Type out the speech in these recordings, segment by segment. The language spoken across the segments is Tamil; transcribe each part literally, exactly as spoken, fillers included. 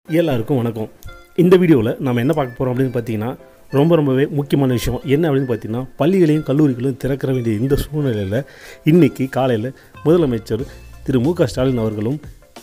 எல்லாருக்கும் வணக்கம். இந்த வீடியோவில் நம்ம என்ன பார்க்க போகிறோம் அப்படின்னு பார்த்தீங்கன்னா ரொம்ப ரொம்பவே முக்கியமான விஷயம் என்ன அப்படின்னு பார்த்தீங்கன்னா பள்ளிகளையும் கல்லூரிகளையும் திறக்கிற வேண்டிய இந்த சூழ்நிலையில் இன்றைக்கி காலையில் முதலமைச்சர் திரு மு க ஸ்டாலின் அவர்களும்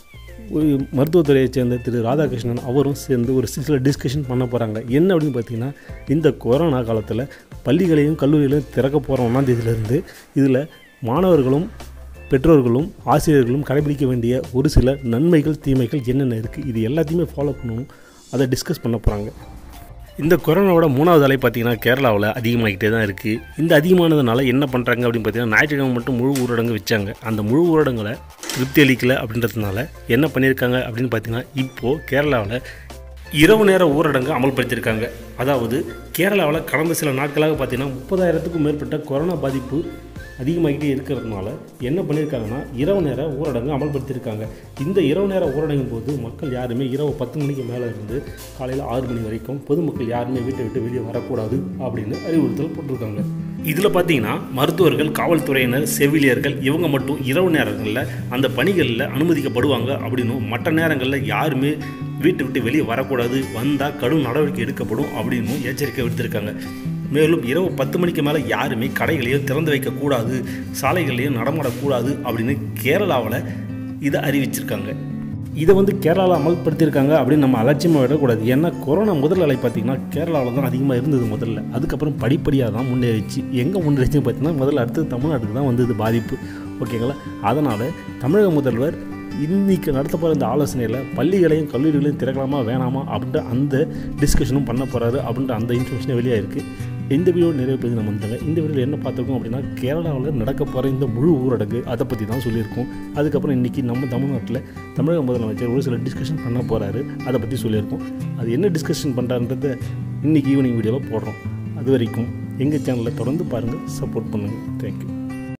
மருத்துவத்துறையை சேர்ந்த திரு ராதாகிருஷ்ணன் அவரும் சேர்ந்து ஒரு சில டிஸ்கஷன் பண்ண போகிறாங்க. என்ன அப்படின்னு பார்த்தீங்கன்னா இந்த கொரோனா காலத்தில் பள்ளிகளையும் கல்லூரிகளையும் திறக்க போகிற ஒன்றாம் தேதியிலேருந்து இதில் மாணவர்களும் பெற்றோர்களும் ஆசிரியர்களும் கடைபிடிக்க வேண்டிய ஒரு சில நன்மைகள் தீமைகள் என்னென்ன இருக்குது இது எல்லாத்தையுமே ஃபாலோ பண்ணணும், அதை டிஸ்கஸ் பண்ண போகிறாங்க. இந்த கொரோனாவோட மூணாவது அலை பார்த்திங்கன்னா கேரளாவில் அதிகமாகிட்டே தான் இருக்குது. இந்த அதிகமானதுனால என்ன பண்ணுறாங்க அப்படின்னு பார்த்தீங்கன்னா ஞாயிற்றுக்கிழமை மட்டும் முழு ஊரடங்கு வச்சாங்க. அந்த முழு ஊரடங்களை திருப்தி அளிக்கலை அப்படின்றதுனால என்ன பண்ணியிருக்காங்க அப்படின்னு பார்த்தீங்கன்னா இப்போது கேரளாவில் இரவு நேர ஊரடங்கு அமல்படுத்தியிருக்காங்க. அதாவது கேரளாவில் கடந்த சில நாட்களாக பார்த்திங்கன்னா முப்பதாயிரத்துக்கும் மேற்பட்ட கொரோனா பாதிப்பு அதிகமாகிட்டே இருக்கிறதுனால என்ன பண்ணியிருக்காங்கன்னா இரவு நேர ஊரடங்கு அமல்படுத்தியிருக்காங்க. இந்த இரவு நேர ஊரடங்கின் போது மக்கள் யாருமே இரவு பத்து மணிக்கு மேலே இருந்து காலையில் ஆறு மணி வரைக்கும் பொதுமக்கள் யாருமே வீட்டை விட்டு வெளியே வரக்கூடாது அப்படின்னு அறிவுறுத்தல் போட்டிருக்காங்க. இதில் பார்த்தீங்கன்னா மருத்துவர்கள், காவல்துறையினர், செவிலியர்கள் இவங்க மட்டும் இரவு நேரங்களில் அந்த பணிகளில் அனுமதிக்கப்படுவாங்க அப்படின்னும் மற்ற நேரங்களில் யாருமே வீட்டை விட்டு வெளியே வரக்கூடாது, வந்தால் கடும் நடவடிக்கை எடுக்கப்படும் அப்படின்னும் எச்சரிக்கை விடுத்திருக்காங்க. மேலும் இரவு பத்து மணிக்கு மேலே யாருமே கடைகளையும் திறந்து வைக்கக்கூடாது, சாலைகளையும் நடமாடக்கூடாது அப்படின்னு கேரளாவில் இதை அறிவிச்சிருக்காங்க. இதை வந்து கேரளாவில் அமல்படுத்தியிருக்காங்க அப்படின்னு நம்ம அலட்சியமாக விடக்கூடாது. ஏன்னா கொரோனா முதல் அலை பார்த்திங்கன்னா கேரளாவில் தான் அதிகமாக இருந்தது முதல்ல. அதுக்கப்புறம் படிப்படியாக தான் முன்னேறிச்சு. எங்கே முன்னேறிச்சுன்னு பார்த்தீங்கன்னா முதல்ல அடுத்தது தமிழ்நாட்டுக்கு தான் வந்தது பாதிப்பு. ஓகேங்களா? அதனால் தமிழக முதல்வர் இன்றைக்கி நடத்தப்போகிற இந்த ஆலோசனையில் பள்ளிகளையும் கல்லூரிகளையும் திறக்கலாமா வேணாமா அப்படின்ற அந்த டிஸ்கஷனும் பண்ண போகிறாரு அப்படின்ற அந்த இன்ஃபர்மேஷன் வெளியாக இருக்குது. இந்த வீடியோ நிறைய பேர் நம்ம வந்தாங்க. இந்த வீடியோவில் என்ன பார்த்துருக்கோம் அப்படின்னா கேரளாவில் நடக்க போகிற இந்த முழு ஊரடங்கு அதை பற்றி தான் சொல்லியிருக்கோம். அதுக்கப்புறம் இன்றைக்கி நம்ம தமிழ்நாட்டில் தமிழக முதலமைச்சர் ஒரு சில டிஸ்கஷன் பண்ண போகிறாரு, அதை பற்றி சொல்லியிருக்கோம். அது என்ன டிஸ்கஷன் பண்ணுறாருன்றதை இன்றைக்கி ஈவினிங் வீடியோவில் போடுறோம். அது வரைக்கும் எங்கள் சேனலில் தொடர்ந்து பாருங்கள், சப்போர்ட் பண்ணுங்கள். தேங்க்யூ.